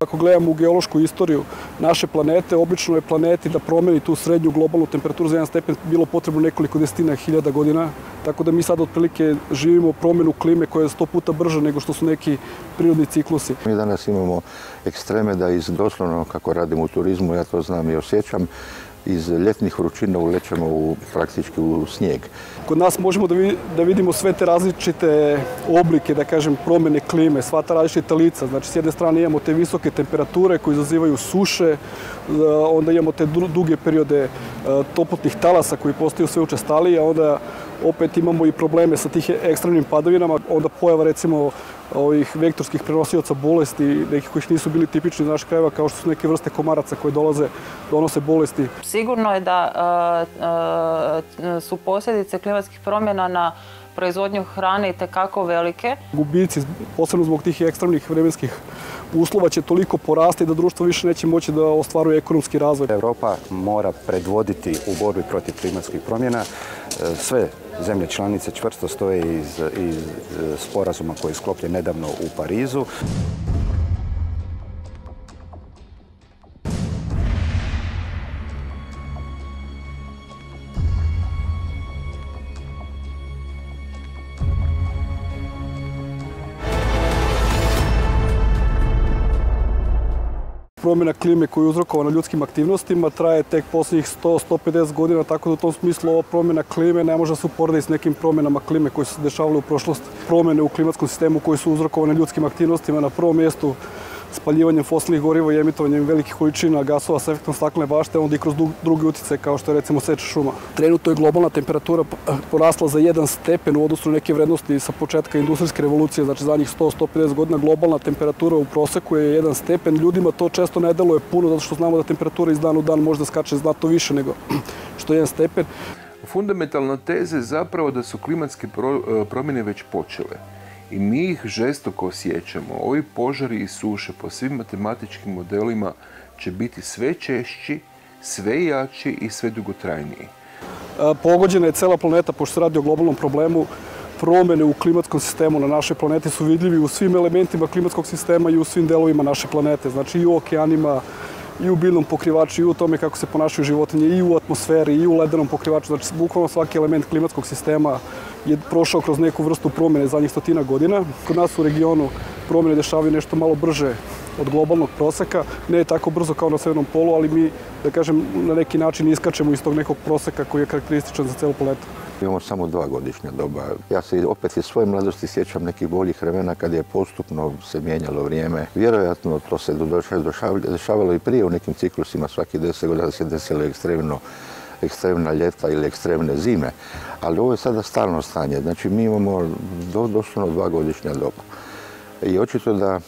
ako gledamo u geološku istoriju naše planete, obično je planeti da promeni tu srednju globalnu temperaturu za 1 stepen bilo potrebno nekoliko desetina hiljada godina. Tako da mi sad otprilike živimo promjenu klime koja je 100 puta brža nego što su neki prirodni ciklusi. Mi danas imamo ekstreme da doslovno, kako radimo u turizmu, ja to znam i osjećam, iz ljetnih vrućina ulećemo praktički u snijeg. Kod nas možemo da vidimo sve te različite oblike, da kažem, promjene klime, sva ta različita lica. Znači, s jedne strane imamo te visoke temperature koje izazivaju suše, onda imamo te duge periode toplotnih talasa koji postaju sve učestaliji, a onda opet imamo i probleme sa tih ekstremnim padavinama, onda pojava recimo ovih vektorskih prenosioca bolesti, nekih koji nisu bili tipični iz naših krajeva, kao što su neke vrste komaraca koje donose bolesti. Sigurno je da su posljedice klimatskih promjena na proizvodnju hrane itekako velike. Gubici, posebno zbog tih ekstremnih vremenskih uslova, će toliko porasti da društvo više neće moći da ostvaruje ekonomski razvoj. Europa mora predvoditi u borbi protiv klimatskih promjena. Sve zemlje članice čvrsto stoje iz sporazuma koji je sklopljen nedavno u Parizu. Promjena klime koja je uzrokovana ljudskim aktivnostima traje tek posljednjih 100-150 godina, tako da u tom smislu ova promjena klime ne može se uporediti s nekim promjenama klime koje su se dešavale u prošlosti. Promjene u klimatskom sistemu koje su uzrokovane ljudskim aktivnostima na prvom mjestu spaljivanjem fosilnih goriva i emitovanjem velikih količina gasova sa efektom staklene bašte, onda i kroz drugi utjecaj kao što je recimo seča šuma. Trenutno je globalna temperatura porasla za 1 stepen u odnosu na neke vrednosti sa početka industrijske revolucije, znači zadnjih 100-150 godina globalna temperatura u proseku je 1 stepen. Ljudima to često ne deluje puno, zato što znamo da temperatura iz dana u dan može da skače znatno više nego što je 1 stepen. Fundamentalna teza je zapravo da su klimatske promjene već počele. I mi ih žestoko osjećamo. Ovi požari i suše po svim matematičkim modelima će biti sve češći, sve jači i sve dugotrajniji. Pogođena je cela planeta, pošto se radi o globalnom problemu. Promjene u klimatskom sistemu na našoj planeti su vidljivi u svim elementima klimatskog sistema i u svim delovima naše planete. Znači i u okeanima, i u biljnom pokrivaču, i u tome kako se ponašaju životinje, i u atmosferi, i u ledenom pokrivaču. Znači, bukvalno svaki element klimatskog sistema je prošao kroz neku vrstu promjene zadnjih 100 godina. Kod nas u regionu promjene dešavaju nešto malo brže od globalnog proseka. Ne tako brzo kao na Severnom polu, ali mi, da kažem, na neki način iskačemo iz tog nekog proseka koji je karakterističan za celu planetu. Imamo samo 2 godišnja doba. Ja se opet iz svoje mladosti sjećam nekih boljih vremena kad je postupno se mijenjalo vrijeme. Vjerojatno to se dešavalo i prije u nekim ciklusima, svaki 10 godina se desilo ekstremna ljeta ili ekstremne zime. Ali ovo je sada stalno stanje. Znači mi imamo doslovno 2 godišnja doba. I očito da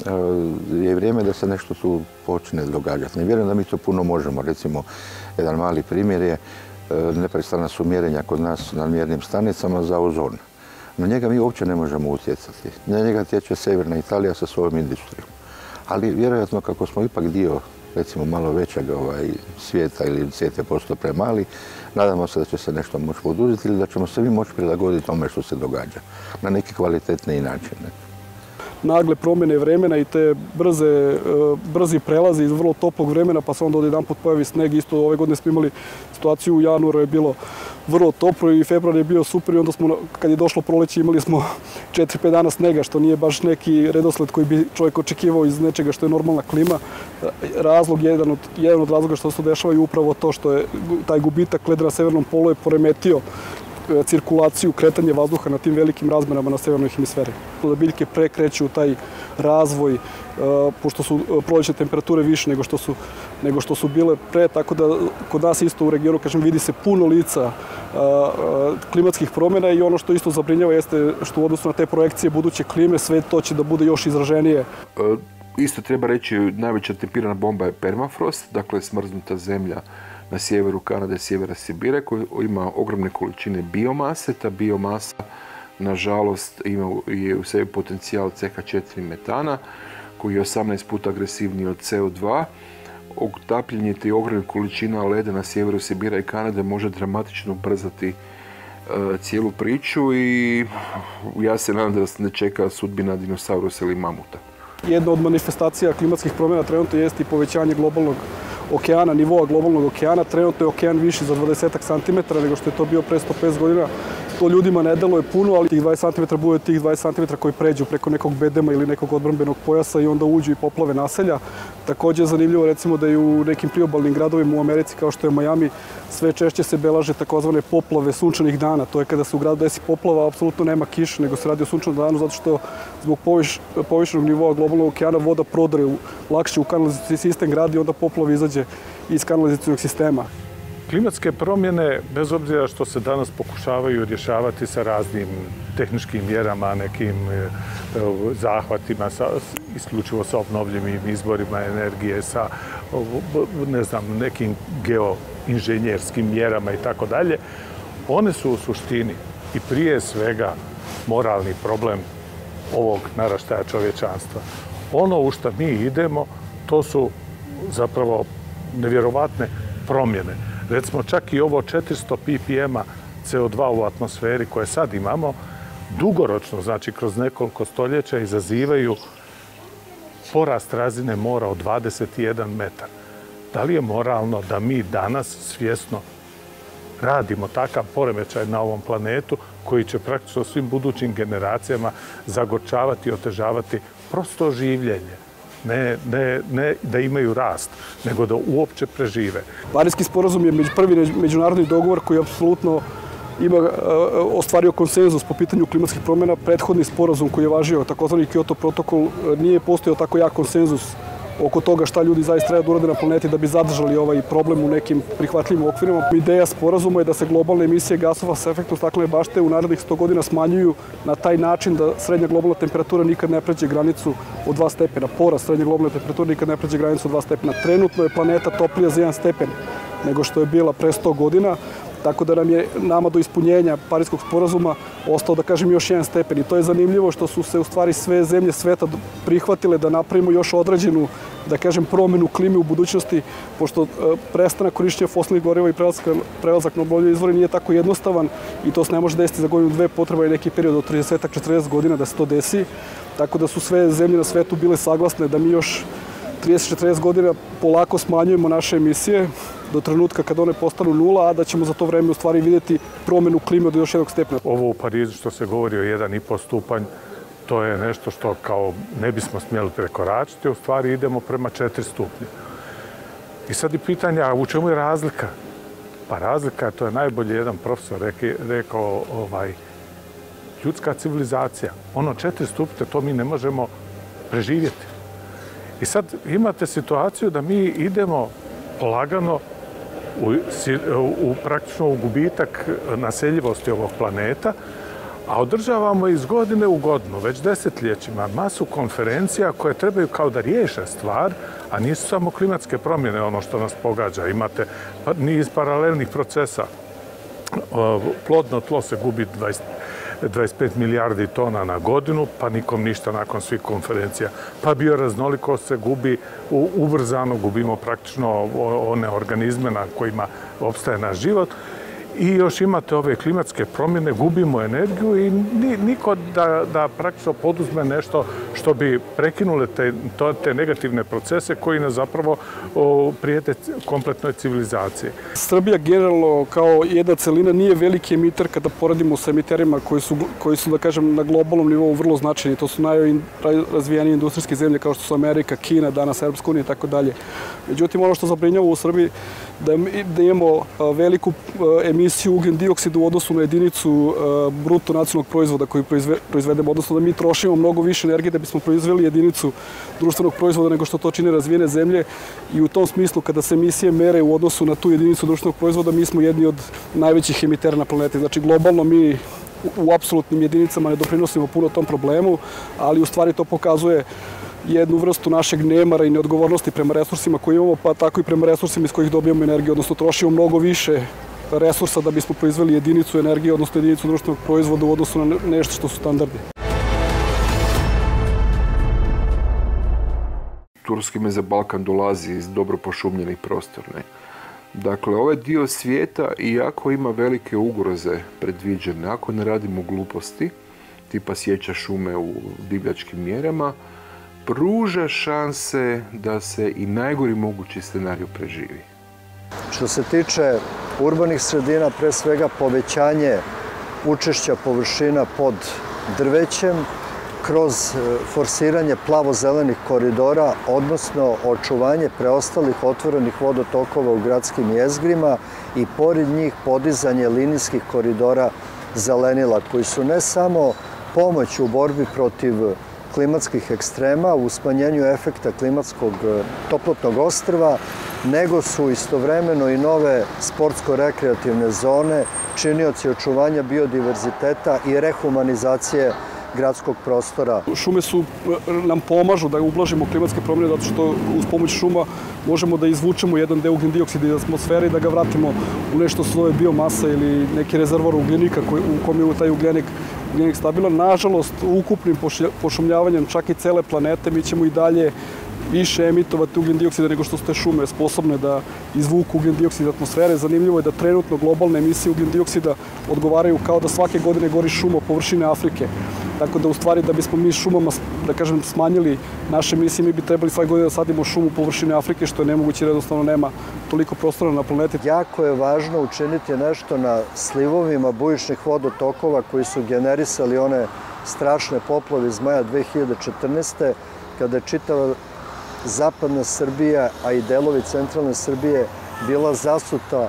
je vrijeme da se nešto tu počne događati. Ne vjerujem da mi to puno možemo. Recimo, jedan mali primjer je neprestana su mjerenja kod nas na mjernim stanicama za ozon. Na njega mi uopće ne možemo utjecati. Na njega tječe Sjeverna Italija sa svojom industrijom. Ali vjerojatno kako smo ipak dio, recimo malo većeg svijeta ili svijet je postao premali, nadamo se da će se nešto moći poduzeti ili da ćemo se mi moći prilagoditi tome što se događa na neki kvalitetniji način. Nagle promjene vremena i te brzi prelazi iz vrlo toplog vremena, pa se onda odjedanput pojavi sneg. Isto ove godine smo imali situaciju, u januaru je bilo vrlo toplo i februar je bio super i onda smo, kad je došlo proleće, imali smo 4-5 dana snega, što nije baš neki redosled koji bi čovjek očekivao iz nečega što je normalna klima. Jedan od razloga što se dešava je upravo to što je taj gubitak leda na Severnom polu je poremetio cirkulaciju, kretanje vazduha na tim velikim razmerama na severnoj hemisferi. Da biljke prekreću taj razvoj, pošto su prolećne temperature više nego što su bile pre, tako da kod nas isto u regionu, kažem, vidi se puno lica klimatskih promjena i ono što isto zabrinjava jeste što u odnosu na te projekcije buduće klime sve to će da bude još izraženije. Isto treba reći, najveća tempirana bomba je permafrost, dakle smrznuta zemlja na sjeveru Kanade, sjevera Sibira, koji ima ogromne količine biomase. Ta biomasa, nažalost, ima u sebi potencijal CH4 metana, koji je 18 puta agresivniji od CO2. Otapljenje te ogromne količina leda na sjeveru Sibira i Kanade može dramatično ubrzati cijelu priču i ja se nadam da se ne čeka sudbina dinosaurusa ili mamuta. Jedna od manifestacija klimatskih promjena trenutno jeste i povećanje globalnog okeana, nivoa globalnog okeana. Trenutno je okean viši za 20 cm nego što je to bio pre 150 godina. To ljudima ne deluje puno, ali tih 20 cm bude tih 20 cm koji pređu preko nekog bedema ili nekog odbrambenog pojasa i onda uđu i poplave naselja. Također je zanimljivo recimo da i u nekim priobalnim gradovima u Americi kao što je Miami sve češće se belaže takozvane poplave sunčanih dana. To je kada se u gradu desi poplava, apsolutno nema kiše, nego se radi o sunčanom danu zato što zbog povišenog nivoa globalnog okeana voda prodre lakše u kanalizacijski sistem grada i onda poplava izađe iz kanalizacijskog sistema. Klimatske promjene, bez obzira što se danas pokušavaju rješavati sa raznim tehničkim mjerama, nekim zahvatima, isključivo sa obnovljivim izvorima energije, sa nekim geoinženjerskim mjerama i tako dalje, one su u suštini i prije svega moralni problem ovog naraštaja čovječanstva. Ono u što mi idemo, to su zapravo nevjerovatne promjene. Recimo, čak i ovo 400 ppm-a CO2 u atmosferi koje sad imamo, dugoročno, znači kroz nekoliko stoljeća, izazivaju porast razine mora od 21 metar. Da li je moralno da mi danas svjesno radimo takav poremećaj na ovom planetu koji će praktično svim budućim generacijama zagorčavati i otežavati prosto življenje? Ne da imaju rast, nego da uopće prežive. Parijski sporazum je prvi međunarodni dogovor koji apsolutno ostvario konsenzus po pitanju klimatskih promjena. Prethodni sporazum koji je važio, takozvani Kyoto protokol, nije postojao tako jak konsenzus oko toga šta ljudi zaista treba da urade na planeti da bi zadržali ovaj problem u nekim prihvatljivim okvirima. Ideja sporazuma je da se globalne emisije gasova sa efektom staklene bašte u narednih 100 godina smanjuju na taj način da srednja globalna temperatura nikad ne pređe granicu od 2 stepena. Porast srednje globalne temperature nikad ne pređe granicu od 2 stepena. Trenutno je planeta toplija za 1 stepen nego što je bila pre 100 godina. Tako da nam je nama do ispunjenja Parijskog sporazuma ostao, da kažem, još 1 stepen. I to je zanimljivo što su se u stvari sve zemlje sveta prihvatile da napravimo još određenu, da kažem, promjenu klime u budućnosti, pošto prestanak korišćenja fosilnih goriva i prelazak na obnovljive izvore nije tako jednostavan i to se ne može desiti za godinu, dve, potreba je neki period od 30-40 godina da se to desi. Tako da su sve zemlje na svetu bile saglasne da mi još 30-40 godina polako smanjujemo naše emisije do trenutka kad one postanu nula, a da ćemo za to vreme u stvari vidjeti promjenu klime od još 1 stepena. Ovo u Parizu što se govori o 1,5 stupanj, to je nešto što kao ne bismo smjeli prekoračiti, u stvari idemo prema 4 stupnja. I sad je pitanje, a u čemu je razlika? Pa razlika, to je najbolje jedan profesor rekao, ljudska civilizacija. Ono 4 stupnja, to mi ne možemo preživjeti. I sad imate situaciju da mi idemo polagano praktično u gubitak naseljivosti ovog planeta, a održavamo iz godine u godinu, već desetljećima, masu konferencija koje trebaju kao da riješe stvar, a nisu samo klimatske promjene ono što nas pogađa. Imate niz paralelnih procesa. Plodno tlo se gubi 25 milijardi tona na godinu, pa nikom ništa nakon svih konferencija. Pa bioraznolikost se gubi ubrzano, gubimo praktično one organizme na kojima opstaje naš život. I još imate ove klimatske promjene, gubimo energiju i niko da praktično poduzme nešto što bi prekinule te negativne procese koji nas zapravo prijete kompletnoj civilizaciji. Srbija generalno kao jedna celina nije veliki emiter kada poredimo sa emiterima koji su, da kažem, na globalnom nivou vrlo značajni. To su najrazvijenije industrijske zemlje kao što su Amerika, Kina, danas Europska unija i tako dalje. Međutim, ono što zabrinjava u Srbiji da imamo veliku emisiju ugljen dioksida u odnosu na jedinicu bruto nacionalnog proizvoda koji proizvedemo, odnosno da mi trošimo mnogo više energije da bismo proizveli jedinicu društvenog proizvoda nego što to čine razvijene zemlje i u tom smislu kada se emisije mere u odnosu na tu jedinicu društvenog proizvoda mi smo jedni od najvećih emitera na planeti. Znači globalno mi u apsolutnim jedinicama ne doprinosimo puno tom problemu, ali u stvari to pokazuje jednu vrstu našeg nemara i neodgovornosti prema resursima koje imamo, pa tako i prema resursima iz kojih dobijamo energiju, odnosno trošimo mnogo više resursa da bismo proizveli jedinicu energije, odnosno jedinicu društvenog proizvoda u odnosu na nešto što su standardi. Turskime za Balkan dolazi iz dobro pošumljenih prostora. Dakle, ovaj dio svijeta, iako ima velike ugroze predviđene, ako ne radimo gluposti, tipa sjeća šume u divljačkim mjerama, pruža šanse da se i najgori mogući scenarij preživi? Što se tiče urbanih sredina, pre svega povećanje učešća površina pod drvećem kroz forsiranje plavo-zelenih koridora, odnosno očuvanje preostalih otvorenih vodotokova u gradskim jezgrima i pored njih podizanje linijskih koridora zelenila, koji su ne samo pomoć u borbi protiv klimatskih ekstrema, u smanjenju efekta klimatskog toplotnog ostrva, nego su istovremeno i nove sportsko-rekreativne zone, činioci očuvanja biodiverziteta i rehumanizacije gradskog prostora. Šume nam pomažu da ublažimo klimatske promjene zato što uz pomoć šuma možemo da izvučemo jedan deo ugljen dioksida iz atmosfere i da ga vratimo u nešto svoje biomasa ili neki rezervoar ugljenika u kom je taj ugljenik stabilan. Nažalost, ukupnim pošumljavanjem čak i cele planete mi ćemo i dalje više emitovati ugljen dioksida nego što su te šume sposobne da izvuku ugljen dioksid iz atmosfere. Zanimljivo je da trenutno globalne emisije ugljen dioksida odgovaraju kao da svake godine gori šuma površine Afrike. Tako da u stvari da bismo mi šumama, da kažem, smanjili naše emisije, mi bi trebali svake godine da sadimo šumu površine Afrike, što je nemoguće jer jednostavno nema toliko prostora na planeti. Jako je važno učiniti nešto na slivovima bujičnih vodotokova koji su generisali one strašne poplave iz maja 2014. kada je čitava zapadna Srbija, a i delovi centralne Srbije bila zasuta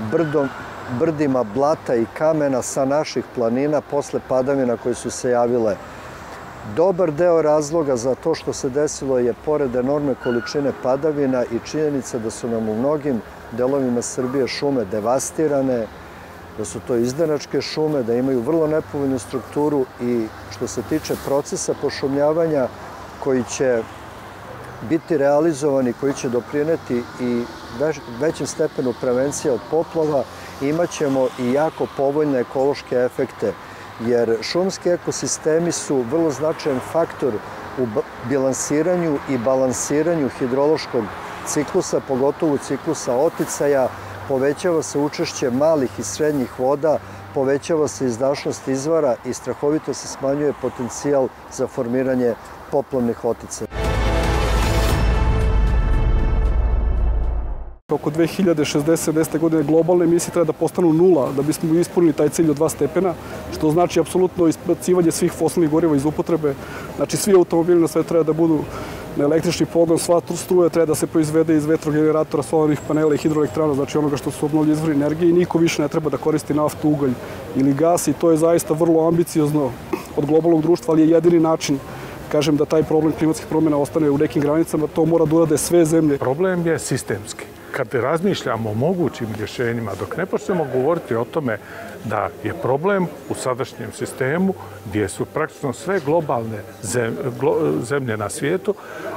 brdima blata i kamena sa naših planina posle padavina koje su se javile. Dobar deo razloga za to što se desilo je pored enormne količine padavina i činjenica da su nam u mnogim delovima Srbije šume devastirane, da su to izdenačke šume, da imaju vrlo nepovoljnu strukturu i što se tiče procesa pošumljavanja koji će biti realizovani, koji će doprineti i većem stepenu prevencije od poplava, imaćemo i jako povoljne ekološke efekte, jer šumski ekosistemi su vrlo značajan faktor u bilansiranju i balansiranju hidrološkog ciklusa, pogotovo ciklusa oticaja, povećava se učešće malih i srednjih voda, povećava se izdašnost izvora i strahovito se smanjuje potencijal za formiranje poplavnih oticaja. Oko 2060. godine globalne emisije treba da postanu nula da bismo ispunili taj cilj od 2 stepena, što znači apsolutno isbacivanje svih fosilnih goriva iz upotrebe. Znači svi automobili na sve treba da budu na električni pogon, sva struja treba da se proizvede iz vetrogeneratora, solarnih panela i hidroelektrana, znači onoga što su obnovljivi izvori energije i niko više ne treba da koristi naftu, ugalj ili gas i to je zaista vrlo ambiciozno od globalnog društva, ali je jedini način, kažem, da taj problem klimatskih promjena ostane u nekim granicama, to mora da urade sve zemlje. Problem je sistemski. Kad razmišljamo o mogućim rješenjima, dok ne počnemo govoriti o tome da je problem u sadašnjem sistemu gdje su praktično sve globalne zemlje na svijetu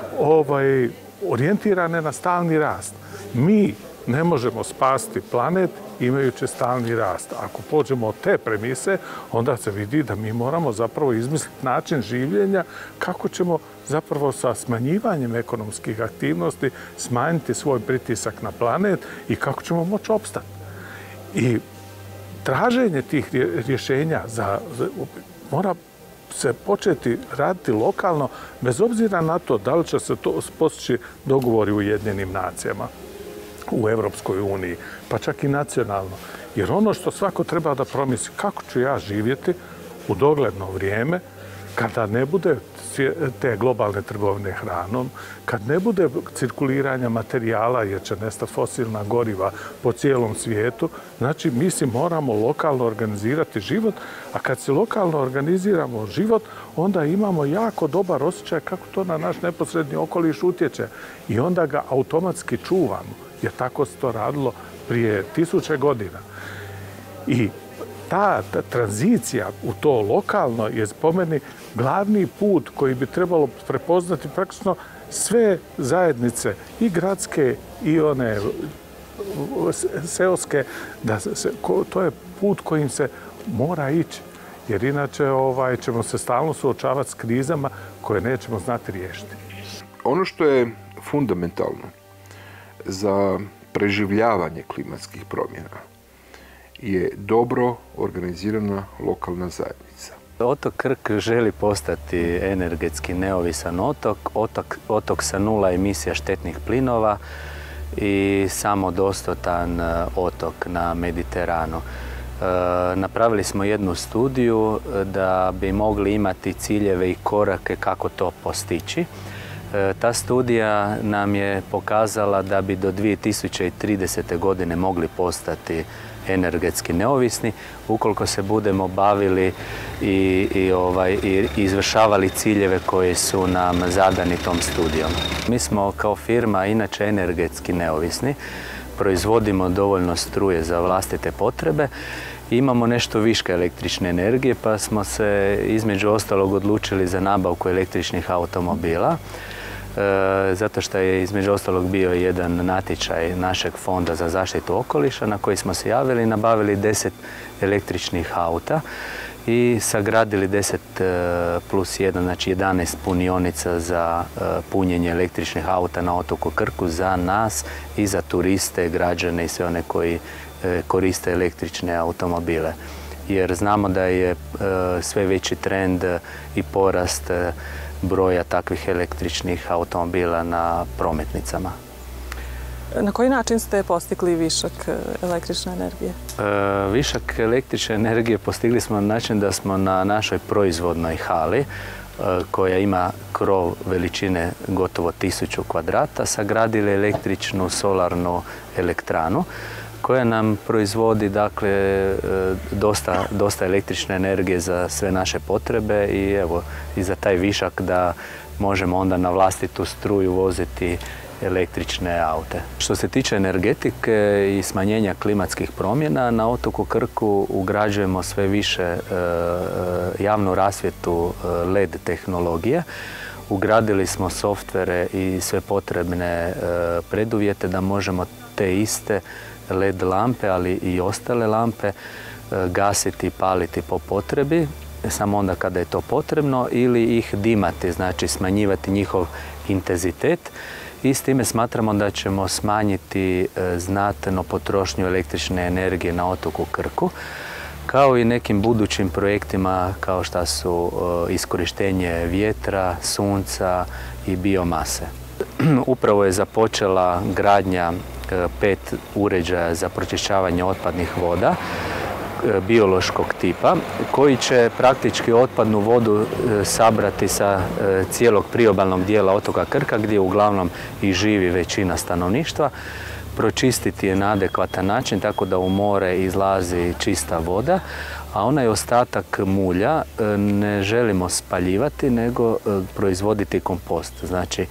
orijentirane na stalni rast. Mi ne možemo spasti planet imajući stalni rast. Ako pođemo od te premise, onda se vidi da mi moramo zapravo izmisliti način življenja kako ćemo zapravo sa smanjivanjem ekonomskih aktivnosti smanjiti svoj pritisak na planet i kako ćemo moći opstati. I traženje tih rješenja mora se početi raditi lokalno, bez obzira na to da li će se to postići dogovori u Ujedinjenim nacijama, u Evropskoj uniji, pa čak i nacionalno. Jer ono što svako treba da promisli, kako ću ja živjeti u dogledno vrijeme, kada ne bude te globalne trgovine hranom, kad ne bude cirkuliranja materijala jer će nestati fosilna goriva po cijelom svijetu, znači mi si moramo lokalno organizirati život, a kad si lokalno organiziramo život, onda imamo jako dobar osjećaj kako to na naš neposredni okoliš utječe i onda ga automatski čuvamo, jer tako se to radilo prije 1000 godina. I ta tranzicija u to lokalno je po meni glavni put koji bi trebalo prepoznati praktično sve zajednice, i gradske i one seoske, to je put kojim se mora ići. Jer inače ćemo se stalno suočavati s krizama koje nećemo znati riješiti. Ono što je fundamentalno za preživljavanje klimatskih promjena je dobro organizirana lokalna zajednica. Otok Krk želi postati energetski neovisan otok sa 0 emisija štetnih plinova i samodostatan otok na Mediteranu. Napravili smo jednu studiju da bi mogli imati ciljeve i korake kako to postići. Ta studija nam je pokazala da bi do 2030. godine mogli postati energetski neovisni ukoliko se budemo bavili i izvršavali ciljeve koje su nam zadani tom studijom. Mi smo kao firma inače energetski neovisni, proizvodimo dovoljno struje za vlastite potrebe. Imamo nešto viška električne energije pa smo se između ostalog odlučili za nabavku električnih automobila. Zato što je između ostalog bio jedan natječaj našeg fonda za zaštitu okoliša na koji smo se javili i nabavili 10 električnih auta i sagradili 10 plus 1, znači 11 punionica za punjenje električnih auta na otoku Krku za nas i za turiste, građane i sve one koji koriste električne automobile. Jer znamo da je sve veći trend i porast broja takvih električnih automobila na prometnicama. Na koji način ste postigli višak električne energije? Višak električne energije postigli smo na način da smo na našoj proizvodnoj hali, koja ima krov veličine gotovo 1000 kvadrata, sagradili električnu solarnu elektranu koja nam proizvodi dakle dosta električne energije za sve naše potrebe i evo i za taj višak da možemo onda na vlastitu struju voziti električne aute. Što se tiče energetike i smanjenja klimatskih promjena, na otoku Krku ugrađujemo sve više javnu rasvjetu LED tehnologije. Ugradili smo softvere i sve potrebne preduvjete da možemo te iste LED lampe, ali i ostale lampe gasiti i paliti po potrebi, samo onda kada je to potrebno, ili ih dimati, znači smanjivati njihov intenzitet. I s time smatramo da ćemo smanjiti znatno potrošnju električne energije na otoku Krku, kao i nekim budućim projektima kao što su iskorištenje vjetra, sunca i biomase. Upravo je započela gradnja 5 uređaja za pročišćavanje otpadnih voda biološkog tipa koji će praktički otpadnu vodu sabrati sa cijelog priobalnog dijela otoka Krka gdje uglavnom i živi većina stanovništva, pročistiti je na adekvatan način tako da u more izlazi čista voda, a onaj ostatak mulja ne želimo spaljivati nego proizvoditi kompost. Znači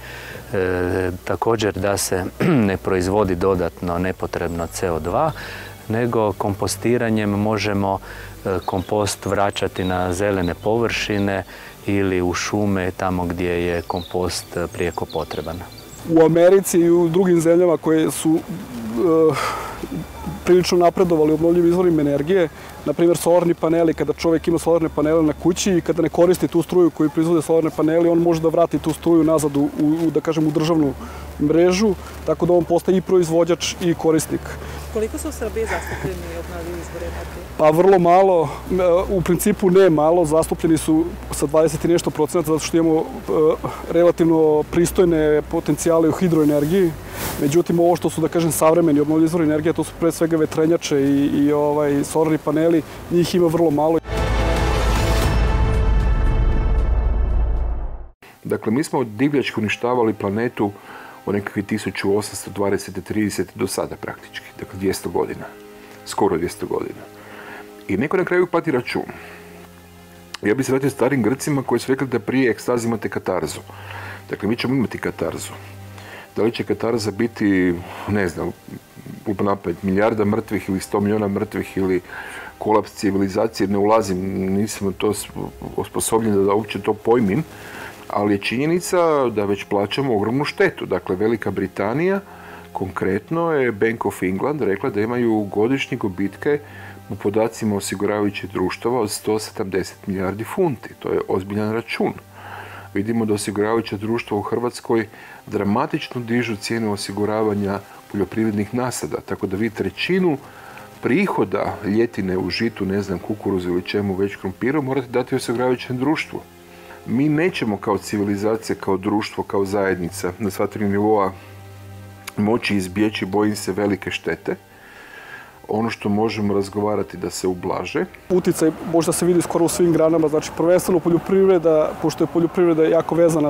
također da se ne proizvodi dodatno nepotrebno CO2, nego kompostiranjem možemo kompost vraćati na zelene površine ili u šume tamo gdje je kompost prijeko potreban. U Americi i u drugim zemljama koje su prilično napredovali obnovljivim izvorima energije, na primjer solarni paneli, kada čovjek ima solarne panele na kući i kada ne koristi tu struju koju proizvode solarne paneli, on može da vrati tu struju nazad u državnu mrežu, tako da on postaje i proizvođač i korisnik. Koliko su u Srbiji zastupljeni obnovljivi izvori energije? Pa vrlo malo, u principu ne malo, zastupljeni su sa 20 i nešto procenata zato što imamo relativno pristojne potencijale u hidroenergiji. Međutim, ovo što su, da kažem, savremeni obnovljivi izvori energije, to su pre svega vetrenjače i solarni paneli, njih ima vrlo malo. Dakle, mi smo divljački uništavali planetu u nekakvih 1820-30 do sada praktički, dakle 200 godina, skoro 200 godina. I neko na kraju plati račun. Ja bih se vratio starim Grcima koji su rekli da prije ekstaze imate katarzu. Dakle, mi ćemo imati katarzu. Da li će katarza biti, ne znam, napad milijarda mrtvih ili 100 milijuna mrtvih ili kolaps civilizacije, ne ulazim, nisam to osposobljen da uopće to pojmim, ali je činjenica da već plaćamo ogromnu štetu. Dakle, Velika Britanija, konkretno je Bank of England rekla da imaju godišnje gubitke u podacima osiguravajućih društava od 170 milijardi funti. To je ozbiljan račun. Vidimo da osiguravajuća društva u Hrvatskoj dramatično dižu cijenu osiguravanja poljoprivrednih nasada, tako da vi trećinu prihoda ljetine u žitu, ne znam, kukuruzu ili čemu već, krompiru, morate dati osiguravajućem društvu. Mi nećemo kao civilizacija, kao društvo, kao zajednica na sva tri nivoa moći izbjeći, bojim se, velike štete. Ono što možemo razgovarati da se ublaže. Uticaj možda se vidi skoro u svim granama, znači prvenstveno poljoprivreda, pošto je poljoprivreda jako vezana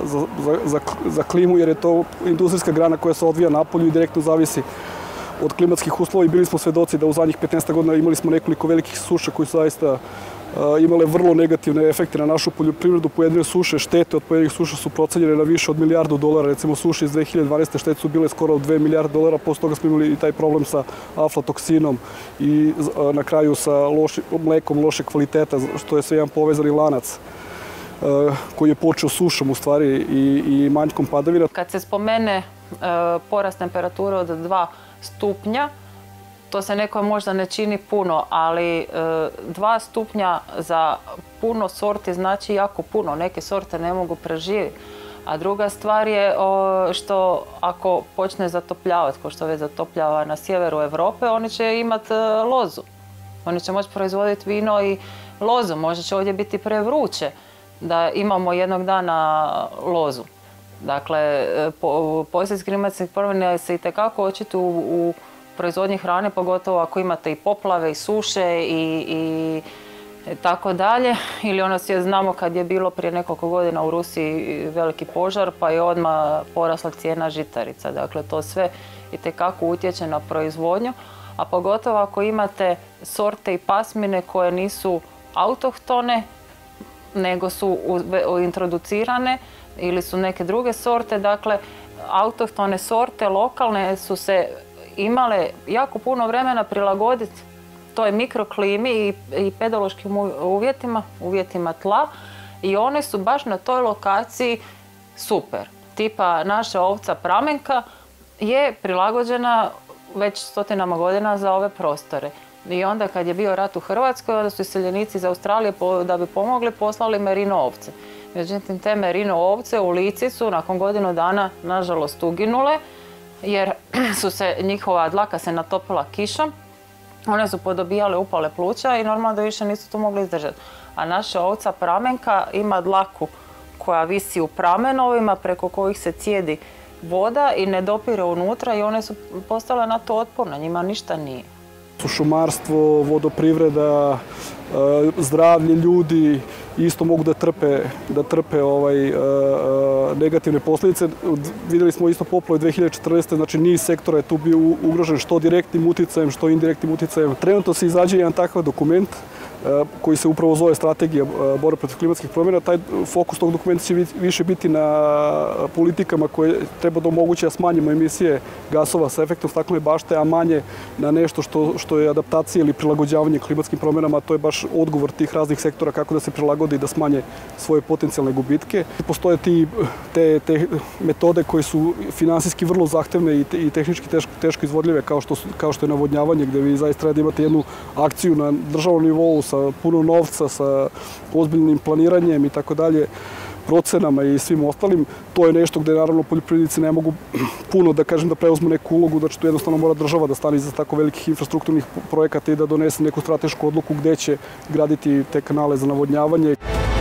za klimu, jer je to industrijska grana koja se odvija napolju i direktno zavisi od klimatskih uslova i bili smo svedoci da u zadnjih 15 godina imali smo nekoliko velikih suša koji su zaista imale vrlo negativne efekte na našu poljoprivredu. Pojedine suše, štete od pojedinih suša su procenjene na više od $1 milijardu. Recimo suše iz 2012. štete su bile skoro $2 milijarde. Posle toga smo imali i taj problem sa aflatoksinom i na kraju sa mlekom loše kvaliteta, što je sve jedan povezani lanac koji je počeo sušom u stvari i manjkom padavina. Kad se spomene porast temperature od 2 stupnja, to se nekom možda ne čini puno, ali 2 stupnja za puno sorti znači jako puno. Neke sorte ne mogu preživjeti. A druga stvar je što ako počne zatopljavati, kao što već zatopljava na sjeveru Europe, oni će imati lozu. Oni će moći proizvoditi vino i lozu. Možda će ovdje biti prevruće da imamo jednog dana lozu. Dakle, posljedice klimatskih promjena se itekako očituju u proizvodnji hrane, pogotovo ako imate i poplave i suše i tako dalje. Ili ono znamo kad je bilo prije nekoliko godina u Rusiji veliki požar pa je odmah porasla cijena žitarica. Dakle, to sve itekako utječe na proizvodnju, a pogotovo ako imate sorte i pasmine koje nisu autohtone, nego su introducirane ili su neke druge sorte. Dakle, autohtone sorte, lokalne, su se imale jako puno vremena prilagoditi toj mikroklimi i pedološkim uvjetima tla i one su baš na toj lokaciji super. Tipa naša ovca Pramenka je prilagođena već stotinama godina za ove prostore. I onda kad je bio rat u Hrvatskoj, onda su iseljenici iz Australije da bi pomogli poslali merino ovce. Međutim, te merino ovce u Lici su nakon godinu dana nažalost uginule jer su se njihova dlaka se natopila kišom, one su podobijale upale pluća i normalno da više nisu to mogli izdržati. A naša ovca Pramenka ima dlaku koja visi u pramenovima preko kojih se cijedi voda i ne dopire unutra i one su postale na to otporne, njima ništa nije. Šumarstvo, vodoprivreda, zdravlje ljudi isto mogu da trpe negativne posljedice. Vidjeli smo isto poplave 2014. Znači niz sektora je tu bio ugrožen što direktnim uticajem, što indirektnim uticajem. Trenutno se izrađuje jedan takav dokument koji se upravo zove Strategija borbe protiv klimatskih promjena. Taj fokus tog dokumenta će više biti na politikama koje treba da omoguće da smanjimo emisije gasova sa efektom staklene bašte, a manje na nešto što je adaptacija ili prilagođavanje klimatskim promjenama. To je baš odgovor tih raznih sektora kako da se prilagode i da smanje svoje potencijalne gubitke. Postoje te metode koje su finansijski vrlo zahtevne i tehnički teško izvodljive kao što je navodnjavanje, gdje vi zaista treba da imate jednu akciju na državnom nivou sa puno novca, sa ozbiljnim planiranjem i tako dalje, procenama i svim ostalim. To je nešto gdje naravno poljoprivrednici ne mogu puno da preuzmu neku ulogu, znači tu jednostavno mora država da stane iza tako velikih infrastrukturnih projekata i da donese neku stratešku odluku gdje će graditi te kanale za navodnjavanje.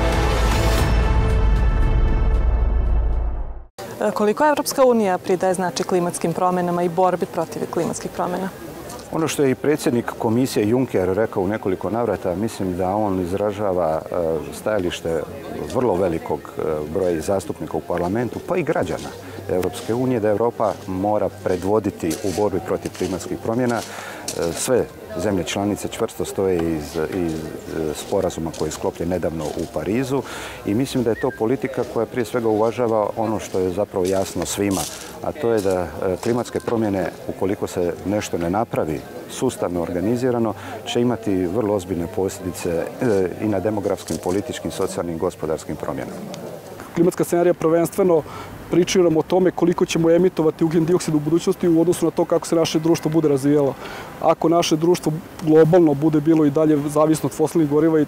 Koliko Evropska unija pridaje znači klimatskim promjenama i borbi protiv klimatskih promjena? Ono što je i predsjednik komisije Juncker rekao u nekoliko navrata, mislim da on izražava stajalište vrlo velikog broja zastupnika u parlamentu, pa i građana Europske unije, da Europa mora predvoditi u borbi protiv klimatskih promjena. Sve zemlje članice čvrsto stoje iz sporazuma koji je sklopljen nedavno u Parizu i mislim da je to politika koja prije svega uvažava ono što je zapravo jasno svima, a to je da klimatske promjene, ukoliko se nešto ne napravi sustavno organizirano, će imati vrlo ozbiljne posljedice i na demografskim, političkim, socijalnim i gospodarskim promjenama. Klimatska scenarija prvenstveno pričaju nam o tome koliko ćemo emitovati ugljen dioksid u budućnosti u odnosu na to kako se naše društvo bude razvijalo. Ako naše društvo globalno bude bilo i dalje zavisno od fosilnih goriva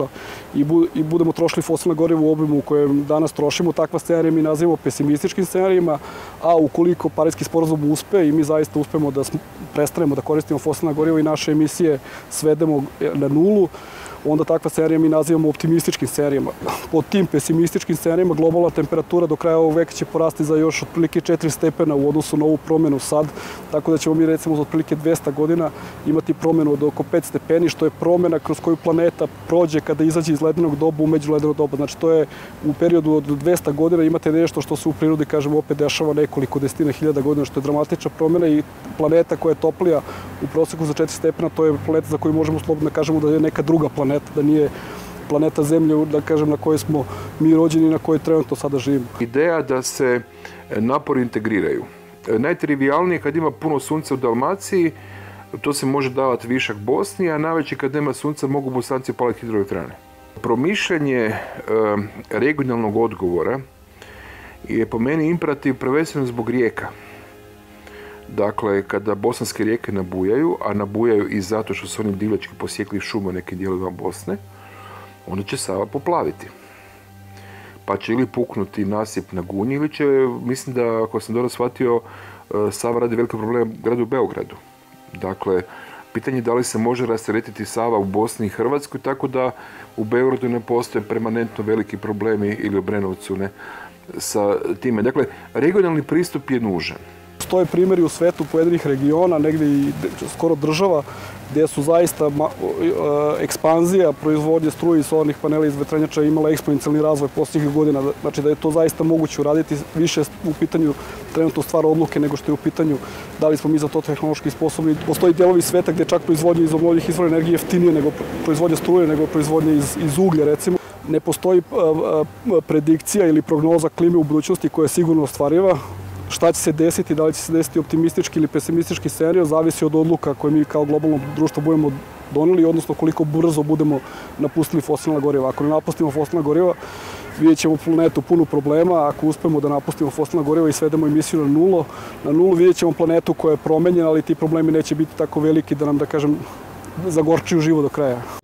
i budemo trošili fosilna goriva u obimu u kojem danas trošimo, takva scenarija mi nazivamo pesimističkim scenarijima, a ukoliko Pariski sporazum uspe i mi zaista uspemo da prestanemo da koristimo fosilna goriva i naše emisije svedemo na nulu, onda takva scenarija mi nazivamo optimističkim scenarijama. Pod tim pesimističkim scenarijama globalna temperatura do kraja ovog veka će porasti za još otprilike 4 stepena u odnosu na ovu promjenu sad, tako da ćemo mi recimo za otprilike 200 godina imati promjenu od oko 5 stepeni, što je promjena kroz koju planeta prođe kada izađe iz ledenog doba u međuledeno doba. Znači to je u periodu od 200 godina imate nešto što se u prirodi, kažemo, opet dešava nekoliko desetina hiljada godina, što je dramatična promjena i planeta koja je toplija u proseku za 4 stepena, to je planeta za koju možemo slobodno da kažemo da je neka druga planeta, da nije planeta Zemlje, da kažem, na kojoj smo mi rođeni i na kojoj trenutno sada živimo. Ideja da se napori integriraju. Najtrivijalnije kad ima puno sunca u Dalmaciji, to se može davati višak Bosni, a najveće kad nema sunca mogu Bosanci paliti hidroelektrane. Promišljanje regionalnog odgovora je po meni imperativ prvenstveno zbog rijeka. Dakle, kada bosanske rijeke nabujaju, a nabujaju i zato što su oni divljački posjekli šume u nekim dijelovima Bosne, onda će Sava poplaviti. Pa će ili puknuti nasip na Gunji, ili će, mislim da, ako sam dobro shvatio, Sava radi veliki problem gradu Beogradu. Dakle, pitanje je da li se može rasteretiti Sava u Bosni i Hrvatskoj, tako da u Beogradu ne postoje permanentno veliki problemi, ili u Brenovcu, ne, sa time. Dakle, regionalni pristup je nužan. Postoje primjeri u svetu pojedinih regiona, negdje i skoro država, gdje su zaista ekspanzija proizvodnje struje i solarnih panela iz vetrenjača imala eksponencijalni razvoj posljednjih godina. Znači da je to zaista moguće uraditi, više u pitanju trenutno stvar odluke nego što je u pitanju da li smo mi za to tehnološki sposobni. Postoji dijelovi sveta gdje čak proizvodnje iz obnovljivih izvora energije jeftinije nego proizvodnje struje, nego proizvodnje iz uglja, recimo. Ne postoji predikcija ili prognoza klime u budućnosti koja je sigurno ostvariva. Šta će se desiti, da li će se desiti optimistički ili pesimistički scenarij, zavisi od odluka koje mi kao globalno društvo budemo doneli, odnosno koliko brzo budemo napustili fosilna goriva. Ako ne napustimo fosilna goriva, vidjet ćemo planetu punu problema. Ako uspemo da napustimo fosilna goriva i svedemo emisiju na nulu, vidjet ćemo planetu koja je promenjena, ali ti problemi neće biti tako veliki da nam, da kažem, zagorčuju život do kraja.